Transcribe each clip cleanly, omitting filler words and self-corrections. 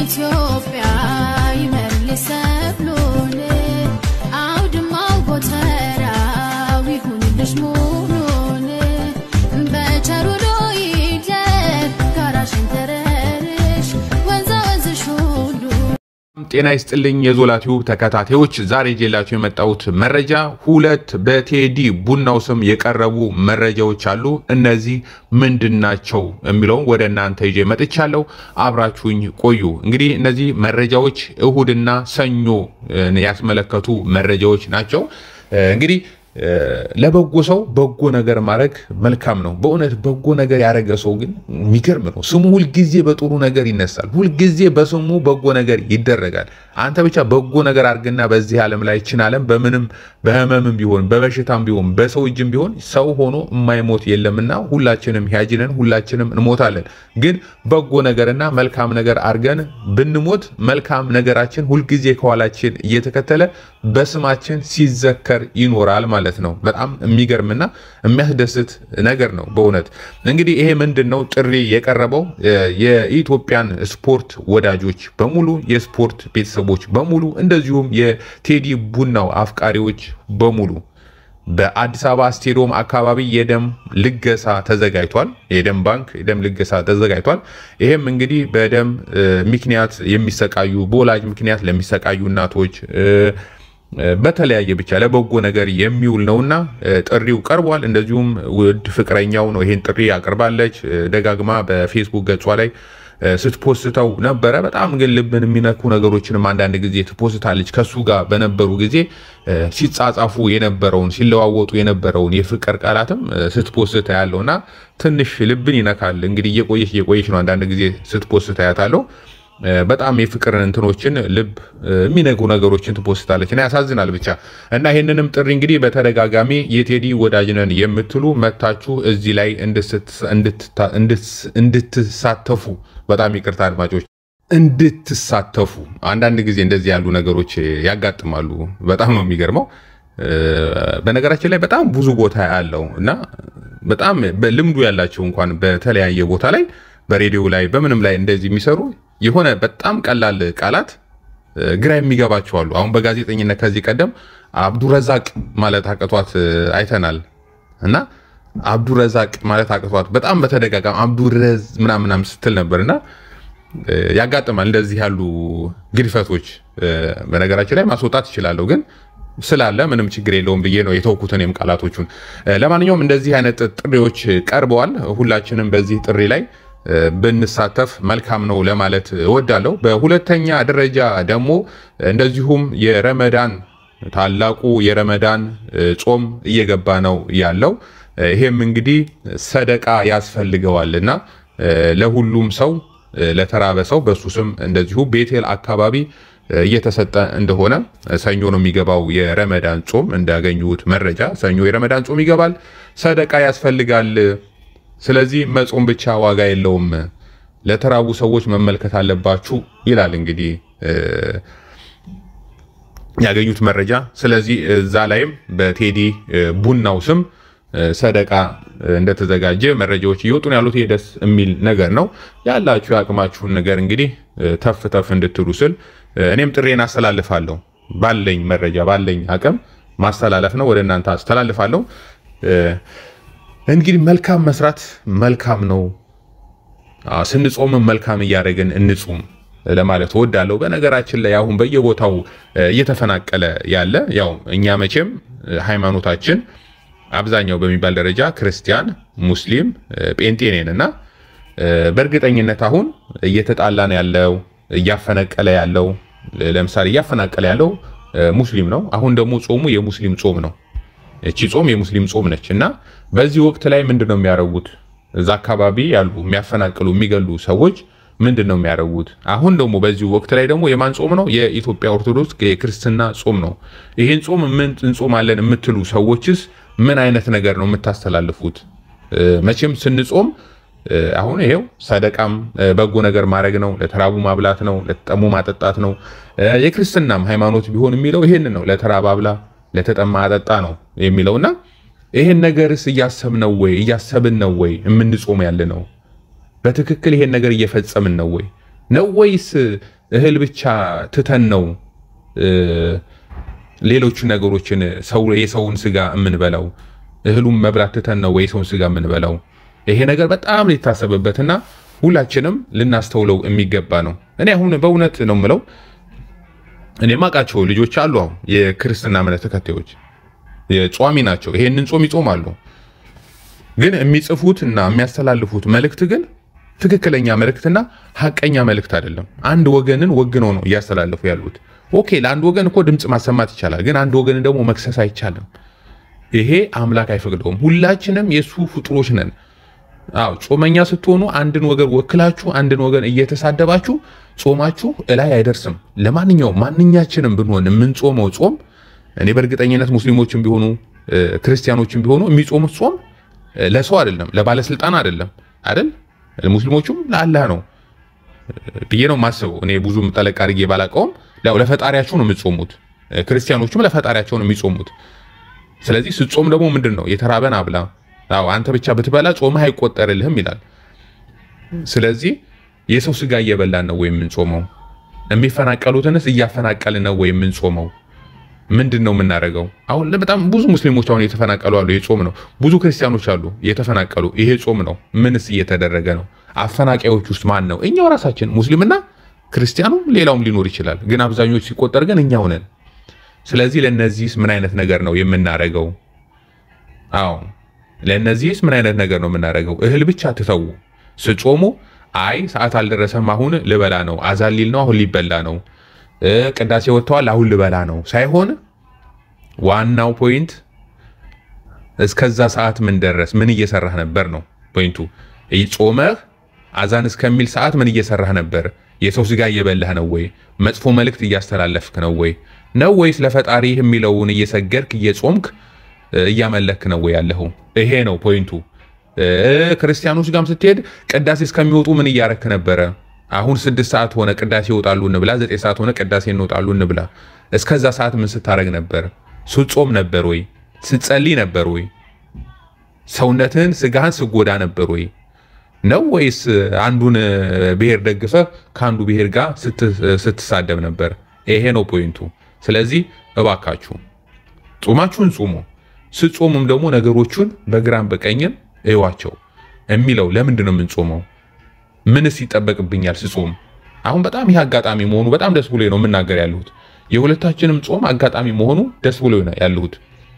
ኢትዮጵያ ይመልሰብሉን አውድማው ጎተራው ይሁንልሽ ሙሉን በቸሩሎ ይደር ጋራሽን ተረርሽ ወንዛ ወንዝሽ ሁሉ ጤና ይስጥልኝ የዞላቲው ተከታታዮች ዛሬ ጄላችሁ የመጣሁት መረጃ ሁለት በቴዲ ቡናው ስም የቀረቡ መረጃዎች አሉ እነዚህ ምንድናቸው የሚለው ወደ እናንተ ይዤ መጥቻለሁ አብራችሁኝ ቆዩ እንግዲህ እነዚህ መረጃዎች እሁድና ሰኞ ያስመለከቱ መረጃዎች ናቸው እንግዲህ ለበጎ ሰው በጎ ነገር ማድረግ መልካም ነው በእውነት በጎ ነገር ያረገ ሰው ግን የሚገርም ነው ስሙ ሁሉ ጊዜ በጥሩ ነገር ይነሳል ሁሉ ጊዜ በስሙ በጎ ነገር ይደረጋል አንተ ብቻ በጎ ነገር አርግና በዚህ ዓለም ላይ ይችላልም በምንም በህመምም ቢሆን በበሽታም ቢሆን በሰው እጅም ቢሆን ሰው ሆኖ የማይሞት የለምና ሁላችንም ያጅነን ሁላችንም እንሞታለን ግን በጎ ነገርና መልካም ነገር አርገን ብንሞት መልካም ነገራችን ሁሉ ጊዜ ከኋላችን እየተከተለ በስማችን ሲዘከር ይኖራል ማለት ነው በጣም የሚገርምና የሚያስደስት ነገር ነው በእውነት እንግዲህ ይሄ ምንድነው ጥሪ የቀረበው የኢትዮጵያን ስፖርት ወዳጆች በሙሉ የስፖርት ቤተሰቦች በሙሉ እንደዚሁም የቴዲ ቡናው አፍቃሪዎች በሙሉ በአዲስ አበባ ስቴዲየም አካባቢ የደም ልገሳ ተዘጋጅቷል የደም ባንክ የደም ልገሳ ተዘጋጅቷል ይሄም እንግዲህ በደም ምክንያት የሚሰቃዩ በወላጅ ምክንያት ለሚሰቃዩ እናቶች በተለያየ ብቻ ለበጎ ነገር የሚውል ነውና ጥሪው ቀርቧል እንደዚሁም ውድ ፍቅረኛው ነው ይሄን ጥሪ ያቀርባለች ደጋግማ በፌስቡክ ገጿ ላይ ስትፖስተው ነበር በጣም ግን ልብን የሚነኩ ነገሮችንም አንዳንድ ጊዜ ትፖስታለች ከሱ ጋር በነበሩ ጊዜ ሲጻጻፉ የነበረውን ሲለዋወጡ የነበረውን የፍቅር ቃላትም ስትፖስታ ያለውና ትንሽ ልብን ይነካል እንግዲህ እየቆየች ነው አንዳንድ ጊዜ ስትፖስታ ያታለው በጣም የፍቅርን እንትኖችን ልብ የሚነጉ ነገሮችን ትፖስታለች እና ያሳዝናል ብቻ እና ይሄንንም ጥሪ እንግዲህ በተደጋጋሚ የቴዲ ወዳጅነን የምትሉ መታችሁ እዚህ ላይ እንድትሳተፉ በጣም ይቅርታ አድማጮች እንድትሳተፉ አንዳንድ ጊዜ እንደዚህ ያሉ ነገሮች ያጋጥማሉ በጣም ነው የሚገርመው በነገራችን ላይ በጣም ብዙ ቦታ ያለው እና በጣም በልምዱ ያላቸው እንኳን በተለያየ ቦታ ላይ በሬዲዮ ላይ በምንም ላይ እንደዚህ የሚሰሩ የሆነ በጣም ቀላል ቃላት ግራ የሚገባቸው አሉ አሁን በጋዜጠኝነት ከዚህ ቀደም አብዱረዛቅ ማለት አቀቷት አይተናል እና አብዱረዛቅ ማለት አቀቷት በጣም በተደጋጋሚ አብዱረዝ ምናምን ስትል ነበርና ያጋጥማል እንደዚህ ያሉ ግድፈቶች በነገራችን ላይ ማስወጣት ይችላል ግን ስላለ ምንም ችግር የለውም ብዬ ነው የተወኩትንም ቃላቶቹን ለማንኛውም እንደዚህ አይነት ጥሪዎች ቀርበዋል ሁላችንም በዚህ ጥሪ ላይ ብንሳተፍ መልካም ነው ለማለት እወዳለሁ በሁለተኛ ደረጃ ደግሞ እንደዚሁም የረመዳን ታላቁ የረመዳን ጾም እየገባ ነው ያለው ይሄም እንግዲህ ሰደቃ ያስፈልገዋልና ለሁሉም ሰው ለተራበ ሰው በሱስም እንደዚሁ ቤቴል አካባቢ እየተሰጠ እንደሆነ ሰኞ ነው የሚገባው የረመዳን ጾም እንዳገኙት መረጃ ሰኞ የረመዳን ጾም ይገባል ሰደቃ ያስፈልጋል ስለዚህ መጾም ብቻ ዋጋ የለውም ለተራቡ ሰዎች መመልከት አለባችሁ ይላል እንግዲህ ያገኙት መረጃ ስለዚህ እዛ ላይም በቴዲ ቡናው ስም ሰደቃ እንደተዘጋጀ መረጃዎች ይወጡ ነው ያሉት ደስ የሚል ነገር ነው ያላችሁ ያቅማችሁን ነገር እንግዲህ ተፍ እንድትሉ ስል እኔም ጥሬን አስተላልፋለሁ ባለኝ መረጃ ባለኝ አቅም ማስተላለፍ ነው ወደ እናንተ አስተላልፋለሁ እንግዲህ መልካም መስራት መልካም ነው ስንጾም መልካም ያረጋን እንጾም ለማለት ወዳለው በነገራችን ላይ አሁን በየቦታው እየተፈናቀለ ያለ ያው እኛ መቼም ሃይማኖታችን አብዛኛው በሚባል ደረጃ ክርስቲያን ሙስሊም ጴንጤ ነንና በእርግጠኝነት አሁን እየተጣላን ያለው እያፈነቀለ ያለው ለምሳሌ እያፈናቀለ ያለው ሙስሊም ነው አሁን ደግሞ ጾሙ የሙስሊም ጾም ነው እቺ ጾም የሙስሊም ጾም ነችና በዚህ ወቅት ላይ ምንድነው የሚያረጉት እዛ አካባቢ ያሉ የሚያፈናቅሉ የሚገሉ ሰዎች ምንድነው የሚያረጉት አሁን ደግሞ በዚህ ወቅት ላይ ደግሞ የማን ጾም ነው የኢትዮጵያ ኦርቶዶክስ የክርስቲና ጾም ነው ይሄን ጾም ምን እንጾማለን የምትሉ ሰዎችስ ምን አይነት ነገር ነው የምታስተላልፉት መቼም ስንጾም አሁን ይሄው ሰደቃም በጎ ነገር ማድረግ ነው ለተራቡ ማብላት ነው ለተጠሙ ማጠጣት ነው የክርስትናም ሃይማኖት ቢሆን የሚለው ይሄን ነው ለተራባ አብላ ለተጠማ አጠጣ ነው የሚለውና ይሄን ነገርስ እያሰብን ነው ወይ የምንጾም ያለ ነው በትክክል ይሄን ነገር እየፈጸምን ነው ወይስ እህል ብቻ ትተን ነው ሌሎች ነገሮችን የሰውን ስጋ የምንበላው? እህሉም መብላት ትተን ነው ወይ የሰውን ስጋ የምንበላው? ይሄ ነገር በጣም ሊታሰብበትና ሁላችንም ልናስተውለው የሚገባ ነው። እኔ አሁን በእውነት ነው የምለው እኔ ማቃቸው ልጆች አሉ አሁን የክርስትና እምነት ተከታዮች የጾሚ ናቸው። ይሄንን ጾም ይጾማሉ። ግን የሚጽፉትና የሚያስተላልፉት መልእክት ግን ትክክለኛ መልእክትና ሐቀኛ መልእክት አይደለም። አንድ ወገንን ወግነው ነው እያስተላልፉ ያሉት። ኦኬ ለአንድ ወገን እኮ ድምጽ ማሰማት ይቻላል፣ ግን አንድ ወገን ደግሞ መክሰስ አይቻልም። ይሄ አምላክ አይፈቅደውም። ሁላችንም የሱ ፍጡሮች ነን። አዎ ጾመኛ ስትሆኑ አንድን ወገን ወክላችሁ አንድን ወገን እየተሳደባችሁ ጾማችሁ እላይ አይደርስም። ለማንኛውም ማንኛችንም ብንሆን የምንጾመው ጾም እኔ በእርግጠኝነት ሙስሊሞችም ቢሆኑ ክርስቲያኖችም ቢሆኑ የሚጾሙት ጾም ለሰው አይደለም፣ ለባለስልጣን አይደለም አይደል? ሙስሊሞቹም ለአላህ ነው ብዬ ነው ማስበው። እኔ ብዙም ጠለቅ አድርጌ ባላቀውም ለፈጣሪያቸው ነው የሚጾሙት። ክርስቲያኖቹም ለፈጣሪያቸው ነው የሚጾሙት። ስለዚህ ስትጾም ደግሞ ምንድነው የተራበን አብላ። አዎ አንተ ብቻ ብትበላ ጾምህ አይቆጠርልህም ይላል። ስለዚህ የሰው ስጋ እየበላን ነው ወይ የምንጾመው? የሚፈናቀሉትንስ እያፈናቀልን ነው ወይ የምንጾመው? ምንድነው የምናደርገው? አሁን በጣም ብዙ ሙስሊሞች አሁን እየተፈናቀሉ አሉ። ይሄ ጾም ነው። ብዙ ክርስቲያኖች አሉ እየተፈናቀሉ። ይሄ ጾም ነው። ምንስ እየተደረገ ነው? አፈናቃዮች ውስጥ ማን ነው? እኛው ራሳችን ሙስሊምና ክርስቲያኑ ሌላውም ሊኖር ይችላል። ግን አብዛኞቹ ሲቆጠር ግን እኛው ነን። ስለዚህ ለነዚህስ ምን አይነት ነገር ነው የምናደርገው? አዎ ለነዚህስ ምን አይነት ነገር ነው የምናደርገው? እህል ብቻ ትተው ስጾሙ አይ ሰዓት አልደረሰም አሁን ልበላ ነው፣ አዛን ሊል ነው አሁን ሊበላ ነው፣ ቅዳሴ ወጥቷል አሁን ልበላ ነው ሳይሆን ዋናው ፖይንት እስከዛ ሰዓት ምን ደረስ፣ ምን እየሰራህ ነበር ነው ፖይንቱ። ጾመህ አዛን እስከሚል ሰዓት ምን እየሰራህ ነበር? የሰው ስጋ እየበላህ ነው ወይ? መጥፎ መልእክት እያስተላለፍክ ነው ወይ? ነው ወይስ ለፈጣሪህ የሚለውን እየሰገድክ እየጾምክ እያመለክ ነው ወይ ያለኸው? ይሄ ነው ፖይንቱ። ክርስቲያኖች ጋርም ስትሄድ ቅዳሴ እስከሚወጡ ምን እያረክ ነበረ? አሁን 6 ሰዓት ሆነ ቅዳሴ ይወጣሉ እንብላ፣ 9 ሰዓት ሆነ ቅዳሴ እንወጣሉ እንብላ። እስከዛ ሰዓት ምን ስታረግ ነበር? ስትጾም ነበር ወይ? ስትጸልይ ነበር ወይ? ሰውነትህን ስጋህን ስጎዳ ነበር ወይ? ነው ወይስ አንዱን ብሔር ደግፈህ ከአንዱ ብሔር ጋር ስትሳደብ ነበር? ይሄ ነው ፖይንቱ። ስለዚህ እባካችሁ ጾማችሁን ጾሙ። ስትጾሙም ደግሞ ነገሮቹን በግራም በቀኝም እዩዋቸው የሚለው ለምንድን ነው የምንጾመው? ምንስ ይጠበቅብኛል ስጾም? አሁን በጣም ይሄ አጋጣሚ መሆኑ በጣም ደስ ብሎኝ ነው የምናገር ያለሁት። የሁለታችንም ጾም አጋጣሚ መሆኑ ደስ ብሎኝ ነው ያለሁት።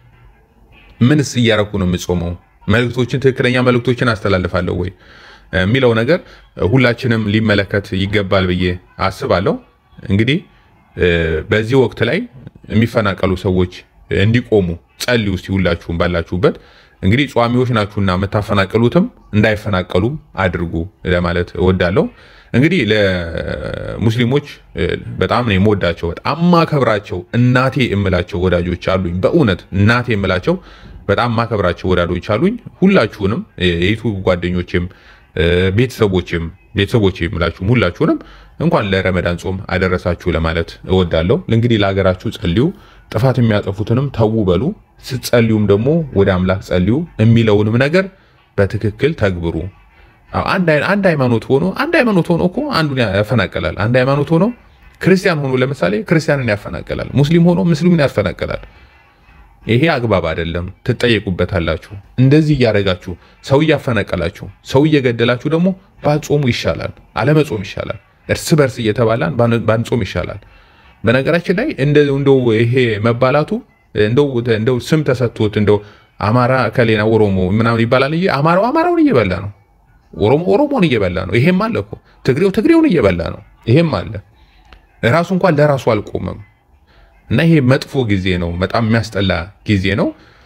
ምንስ እያረኩ ነው የምጾመው? መልእክቶችን ትክክለኛ መልእክቶችን አስተላልፋለሁ ወይ የሚለው ነገር ሁላችንም ሊመለከት ይገባል ብዬ አስባለሁ። እንግዲህ በዚህ ወቅት ላይ የሚፈናቀሉ ሰዎች እንዲቆሙ ጸልዩ እስቲ ሁላችሁም ባላችሁበት። እንግዲህ ጿሚዎች ናችሁና የምታፈናቀሉትም እንዳይፈናቀሉ አድርጉ ለማለት እወዳለሁ። እንግዲህ ለሙስሊሞች በጣም ነው የምወዳቸው፣ በጣም ማከብራቸው እናቴ የምላቸው ወዳጆች አሉኝ። በእውነት እናቴ የምላቸው በጣም ማከብራቸው ወዳጆች አሉኝ። ሁላችሁንም የዩቲዩብ ጓደኞቼም ቤተሰቦቼም የምላችሁ ሁላችሁንም እንኳን ለረመዳን ጾም አደረሳችሁ ለማለት እወዳለሁ። እንግዲህ ለሀገራችሁ ጸልዩ፣ ጥፋት የሚያጠፉትንም ተው በሉ፣ ስትጸልዩም ደግሞ ወደ አምላክ ጸልዩ የሚለውንም ነገር በትክክል ተግብሩ። አንድ ሃይማኖት ሆኖ እኮ አንዱን ያፈናቀላል። አንድ ሃይማኖት ሆኖ ክርስቲያን ሆኖ ለምሳሌ ክርስቲያንን ያፈናቀላል፣ ሙስሊም ሆኖ ሙስሊምን ያፈናቀላል። ይሄ አግባብ አይደለም፣ ትጠየቁበታላችሁ። እንደዚህ እያደረጋችሁ ሰው እያፈናቀላችሁ ሰው እየገደላችሁ ደግሞ ባጾሙ ይሻላል፣ አለመጾም ይሻላል። እርስ በርስ እየተባላን ባንጾም ይሻላል። በነገራችን ላይ እንደው ይሄ መባላቱ እንደው ስም ተሰጥቶት እንደው አማራ ከሌና ኦሮሞ ምናምን ይባላል እንጂ አማራውን እየበላ ነው፣ ኦሮሞን እየበላ ነው። ይሄም አለ እኮ ትግሬውን እየበላ ነው። ይሄም አለ። ራሱ እንኳን ለራሱ አልቆመም። እና ይሄ መጥፎ ጊዜ ነው፣ በጣም የሚያስጠላ ጊዜ ነው።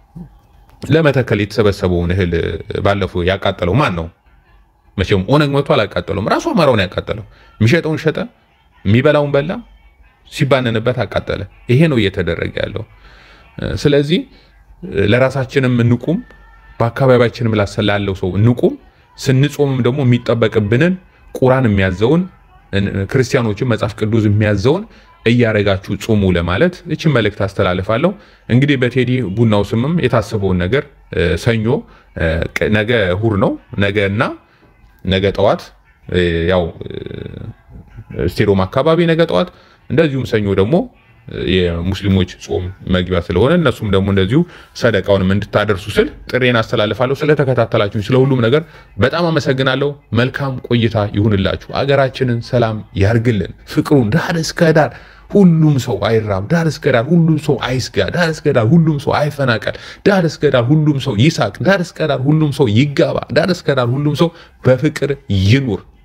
ለመተከል የተሰበሰበውን እህል ባለፈው ያቃጠለው ማን ነው? መቼም ኦነግ መጥቶ አላቃጠለውም፣ ራሱ አማራውን ያቃጠለው። የሚሸጠውን ሸጠ፣ የሚበላውን በላ፣ ሲባነንበት አቃጠለ። ይሄ ነው እየተደረገ ያለው። ስለዚህ ለራሳችንም እንቁም፣ በአካባቢያችንም ላለው ሰው እንቁም። ስንጾምም ደግሞ የሚጠበቅብንን ቁርአን የሚያዘውን ክርስቲያኖችን መጽሐፍ ቅዱስ የሚያዘውን እያረጋችሁ ጾሙ ለማለት እቺን መልእክት አስተላልፋለሁ። እንግዲህ በቴዲ ቡናው ስምም የታሰበውን ነገር ሰኞ ነገ እሑድ ነው ነገ ጠዋት ያው ስቴዲየም አካባቢ ነገ ጠዋት እንደዚሁም ሰኞ ደግሞ የሙስሊሞች ጾም መግቢያ ስለሆነ እነሱም ደግሞ እንደዚሁ ሰደቃውንም እንድታደርሱ ስል ጥሬን አስተላልፋለሁ። ስለተከታተላችሁ ስለሁሉም ነገር በጣም አመሰግናለሁ። መልካም ቆይታ ይሁንላችሁ። አገራችንን ሰላም ያርግልን። ፍቅሩን ዳር እስከ ዳር ሁሉም ሰው አይራብ፣ ዳር እስከ ዳር ሁሉም ሰው አይስጋ፣ ዳር እስከ ዳር ሁሉም ሰው አይፈናቀል፣ ዳር እስከ ዳር ሁሉም ሰው ይሳቅ፣ ዳር እስከ ዳር ሁሉም ሰው ይጋባ፣ ዳር እስከ ዳር ሁሉም ሰው በፍቅር ይኑር።